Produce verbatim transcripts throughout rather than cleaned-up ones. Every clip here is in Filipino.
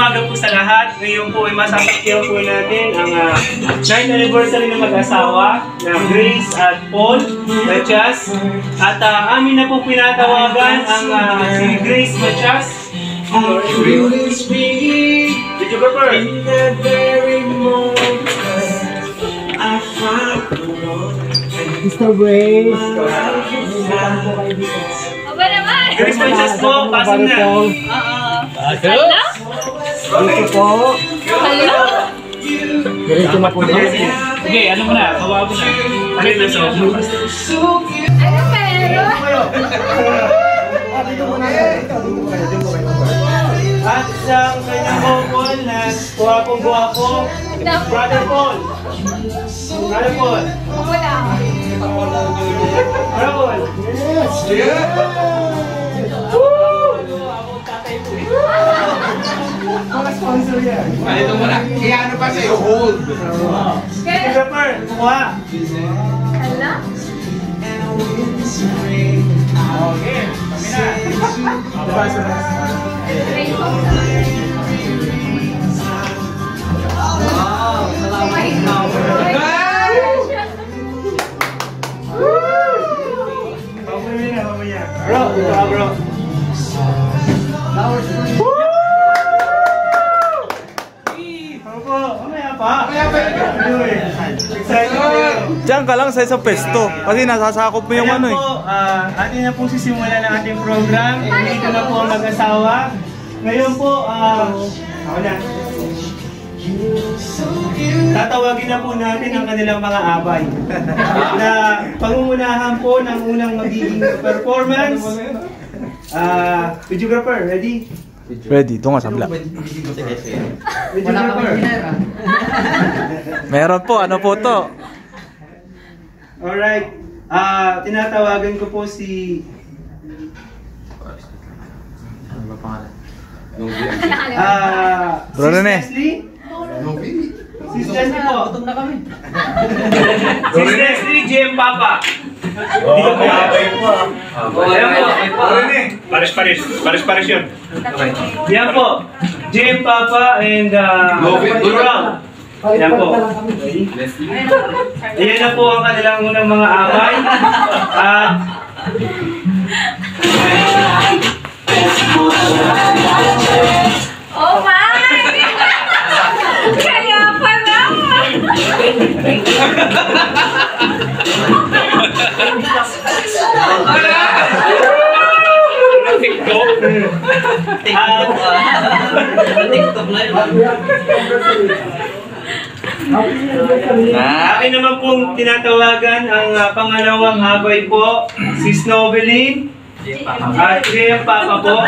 umaga po sa lahat. Ngayon po ay masasakyan po natin ang uh, ninth anniversary ng mag-asawa na Grace at Paul Matias. At uh, amin na po pinatawagan ang uh, si Grace Matias. Videographer. Mister Grace. Aba naman! Grace Matias po, pasok na. Oo. Hala? Dito po. Hala? Diretso na po na. Sige, ano mo na? Kawa mo na. Ano na sa Ano meron? At isang kanyang couple na guwapong-guwapo, Brother Paul. Brother Paul. Wala. Brother Paul. Yes! Mga sponsor yan. Ito mo na. Kaya ano pa sa'yo? Hold. Videographer, kuha. Hala? Okay, kami na. Bro, ito ka bro. Ano po? Mamaya pa. Mamaya pa. Excited. Diyan ka lang sa isang pesto. Kasi nasasakop mo yung Ayan ano eh. po, uh, atin na po sisimulan ng ating program. Dito na po ang mag-asawa. Ngayon po, uh, ako na. Tatawagin na po natin ang kanilang mga abay. Na pangungunahan po ng unang magiging performance. Uh, videographer, ready? Ready, ito nga sa vlog. Videographer. Meron po, ano po to? Alright. Ah, tinatawagan ko po si Ah, Bro Sis Rene. Leslie? Sis Leslie po. Gutom na kami. Sis Leslie, J M Papa. Dito po. Ayan po. Pares-pares. Pares-pares yun. Yan po. J M Papa and uh, Durang. Yan po. Ayan na po ang kanilang unang mga abay. At Oh my! Kaya pala! TikTok. At TikTok na yun. akin naman pong tinatawagan ang uh, pangalawang abay po, si Snowbelline at J M Papa po.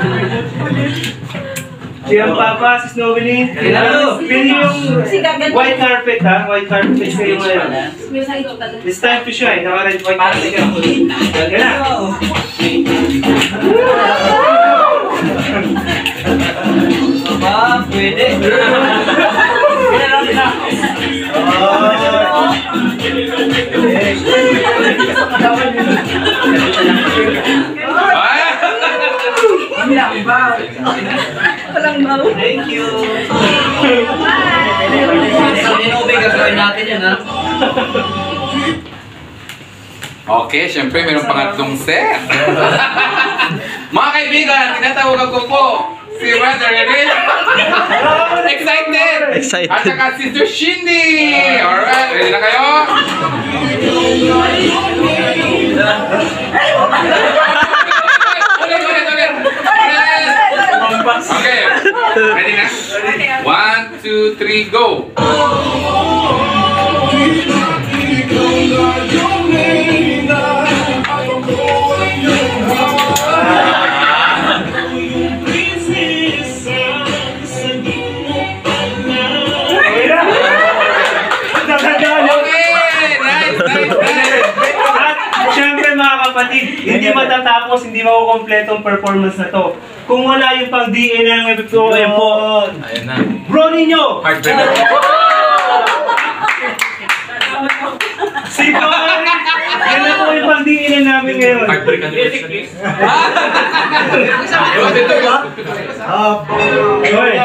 J M Papa, si Snowbelline. Pili yung white carpet ha, white carpet kayo ngayon. It's time to shine, naka-red white carpet ka. Yan na. Ba, pwede. Thank you. Sa Inove, gagawin natin yan, ha? Okay, syempre mayroong pangatlong set. Mga kaibigan, tinatawagan ko po si Brother Rene. Excited! Excited. At saka Sister Shindy! Alright, ready na kayo? Ulit, ulit, ulit! Okay, ready na? One, two, three, go! Siyempre mga kapatid, hindi matatapos, hindi makukompleto ang performance na to kung wala yung pang D N A ng epito. Ayan po. Ayan na. Bro ninyo! Heartbreaker. Si Boy! Yan na po yung pang D N A namin ngayon. Heartbreaker. Ah, Hoy.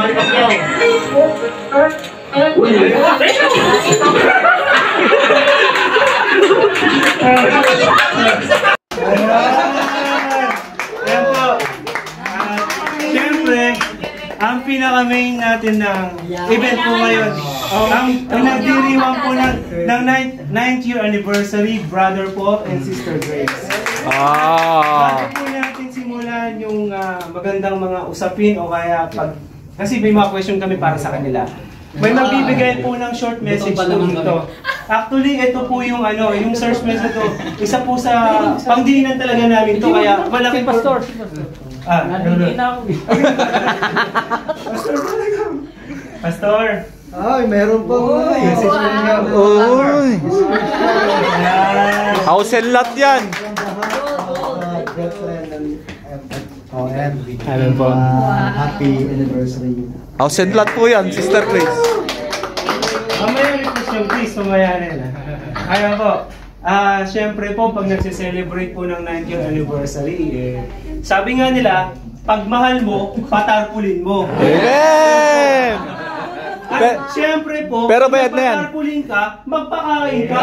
Ayan po. At syempre, ang pinaka-main natin ng event po ngayon, ang pinagdiriwang po ng, ng ninth year anniversary, Brother Paul and Sister Grace. Ah. Bago po natin simulan yung ah, magandang mga usapin o kaya pag... Kasi may mga question kami para sa kanila. May magbibigay po ng short message po dito. Actually, ito po yung ano, yung search message to. Isa po sa pangdiinan talaga namin to kaya malaki pastor. Ah, hindi na ako. Pastor talaga. Pastor. Ay, meron po. Message po niya. Uy. Ayan. House and lot yan. Oh, and Ayan po. uh, happy anniversary. House and lot po yan, Sister Grace. Mamaya request yung please, mamaya rin. Ayaw po. Ah, syempre po, pag nagse-celebrate po ng ninth year anniversary, eh, sabi nga nila, pag mahal mo, patarpulin mo. Amen! At Pe- syempre po, pero kung bayad na yan. patarpulin ka, magpakain ka.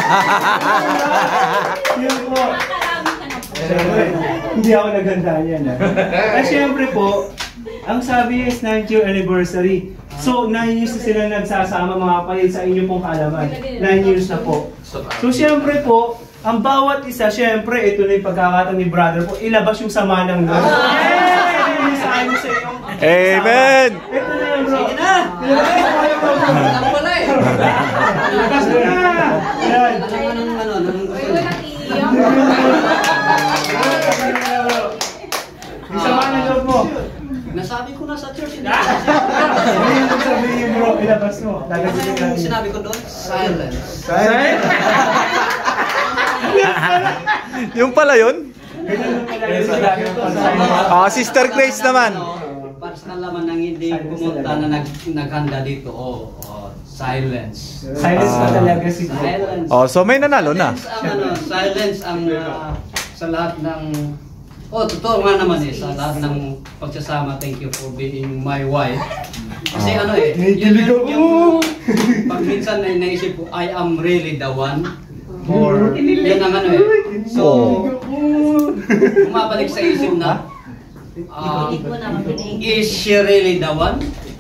Yun po. Syempre, hindi ako naganda yan. Ah. At syempre po, ang sabi is ninth year anniversary. So, nine years na sila nagsasama mga kapatid sa inyo pong kaalaman. nine years na po. So, syempre po, ang bawat isa, syempre, ito na yung pagkakataon ni brother po, ilabas yung sama ng Lord. Yay! Ito yung sa inyo sa iyong Amen! ito na yan, bro. Sige na! Alam ko na eh. Ilabas mo na! Yan. Ano, nang Walang iiyak. Yung sama ng Lord mo. Nasabi ko na sa church. Ano yung sabihin, bro? Ilabas mo. Lagasin Ano natin. yung sinabi ko doon? Silence. Yung pala yun? Ganyan lang pala yung sinabi ng pag-sign. Ah, Sister Grace naman. Para sa kalaman ng hindi pumunta na nag, naghanda dito, oh, oh, silence. Silence pa talaga si bro. Silence. Oh, so may nanalo na. Silence ang, ano, silence ang ah, sa lahat ng... Oh, totoo nga naman eh, sa lahat ng pagsasama, thank you for being my wife. Kasi ano eh, yun yung, yung pag minsan na naisip ko, I am really the one. Or, yun ang ano eh. So, bumabalik sa isip na, ah, is she really the one?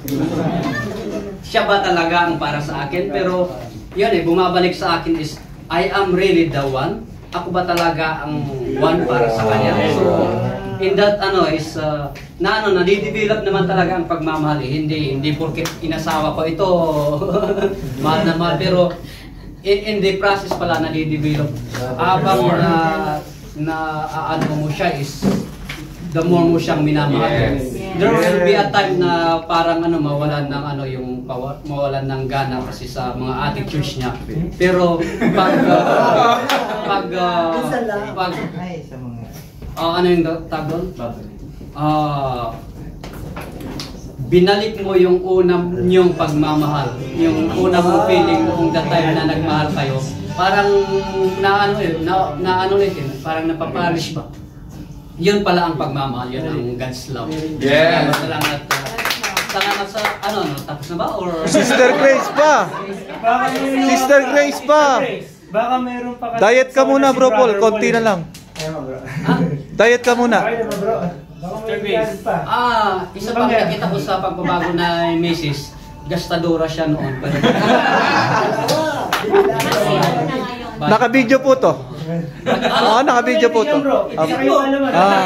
Siya ba talaga ang para sa akin? Pero, yun eh, bumabalik sa akin is, I am really the one. Ako ba talaga ang one para sa kanya? So, in that ano is, uh, na ano, nadidevelop naman talaga ang pagmamahal. Eh. Hindi, hindi porket inasawa ko ito, mahal na mahal. Pero, in, in the process pala nadidevelop. Habang na, na ano mo siya is, the more mo siyang minamahal. Yes. There will be a time na parang ano mawalan ng ano yung pawa- mawalan ng gana kasi sa mga attitudes niya. Pero pag uh, pag uh, pag uh, ano yung tawag doon? Ah, binalik mo yung unang yung pagmamahal, yung unang mo feeling kung the time na nagmahal kayo. Parang na ano yun, na, na ano yun, parang napaparish ba? Yun pala ang pagmamahal, yun ang God's love. Yes. Salamat. Uh, salamat sa, ano, no, tapos na ba? Or... Sister Grace pa! Baka meron- Sister Grace pa! Baka meron pa kasi Diet ka kasama muna si bro Paul, Brother konti Paul. na lang. Ayun, bro. Diet ka muna. Okay na ba, bro? Baka may diet pa. Ah, isa pang nakita ko sa pagbabago na misis, gastadora siya noon. Naka-video po to. Oo, naka-video po to. Yan, bro. Isa kayo alaman. Ah.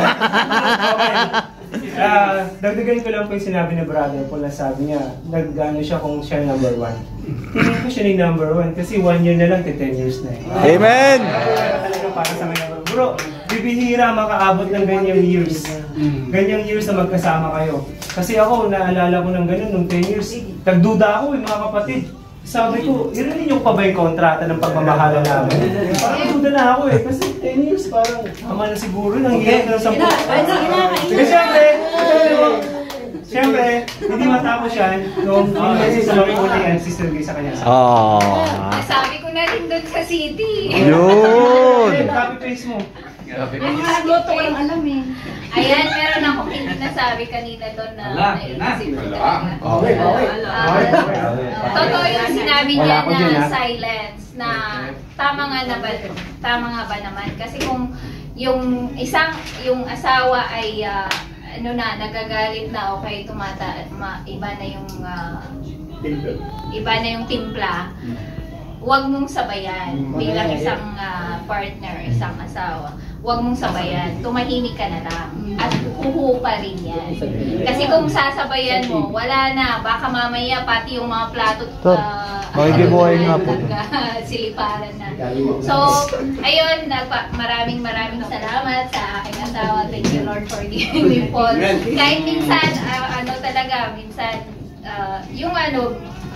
Ah, dagdagan ko lang po yung sinabi ni brother Paul na sabi niya, nag-ano siya kung siya number one. Tingin ko siya ni number one kasi one year na lang to ten years na eh. Amen! Kaya talaga para sa mga bro, bibihira makaabot ng ganyang years. Ganyang years na magkasama kayo. Kasi ako, naalala ko ng ganun nung ten years. Nagduda ako eh mga kapatid. Sabi ko, irinig yung pa ba yung kontrata ng pagmamahala namin? Parang duda na ako eh. Kasi ten years parang tama na siguro. Nang hirap na sa Sige, syempre, syempre, hindi matapos yan nung yung message sa mga una yan, Sister Grace sa kanya. Oh. Nasabi ko na rin doon sa city. Yun! Copy paste mo. Nagluto ko lang alam eh. Ayan, meron akong hindi na nasabi kanina doon na Wala, yun na. naisip ko Wala. talaga. Okay, okay. Ah, Totoo yung sinabi Wala niya ako dyan, na ha? silence na tama nga na ba, tama nga ba naman? Kasi kung yung isang, yung asawa ay ah, ano na, nagagalit na okay, tumata, ma, iba na yung ah, iba na yung timpla, huwag mong sabayan bilang isang ah, partner, isang asawa. Huwag mong sabayan, tumahimik ka na lang at uhu pa rin yan. Kasi kung sasabayan mo, wala na, baka mamaya pati yung mga plato Tor, uh, makikibuhay nga po. siliparan na. So, ayun, nagpa, maraming maraming salamat sa aking asawa. Thank you Lord for giving me Paul. Kahit minsan, ah, ano talaga, minsan, ah, yung ano,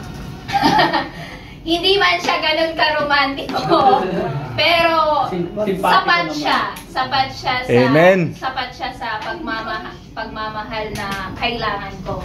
hindi man siya ganun karomantiko, pero sapat siya, sapat siya sa Amen. sapat siya sa pagmamahal, pagmamahal na kailangan ko.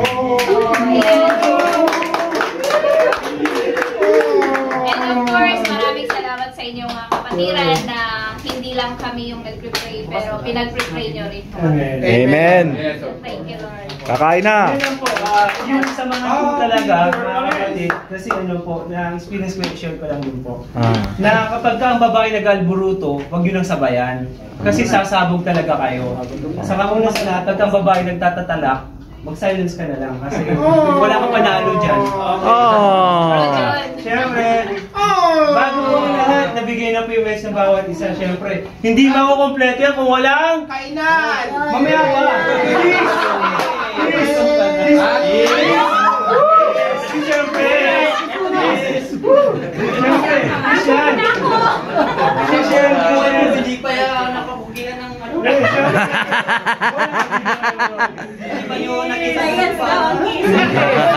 And of course, maraming salamat sa inyo mga kapatiran na hindi lang kami yung nagpre-pray, pero pinagpre-pray nyo rin po. Amen. Thank you, Lord. Kakain na. Yun lang po, ah, yung sa mga po talaga, mga kapatid, kasi ano po, na-experience ko, share ko lang din po. Ah. Na kapag ka ang babae nag-alburuto, huwag yun ang sabayan. Kasi sasabog talaga kayo. Sa una sa lahat, pag ang babae nagtatatalak, mag-silence ka na lang. Kasi wala kang panalo dyan. Oh. Siyempre, bago po ang lahat, nabigay na po yung message ng bawat isa. Siyempre, hindi makukompleto yan kung walang kainan! Mamaya pa! Bilis! Bilis! Bilis! Siyempre! Siyempre! Bilis yan! Kasi siyempre! Hindi pa yan nakabugilan ng ano. Eh, siyempre! Hindi pa yun nakita sa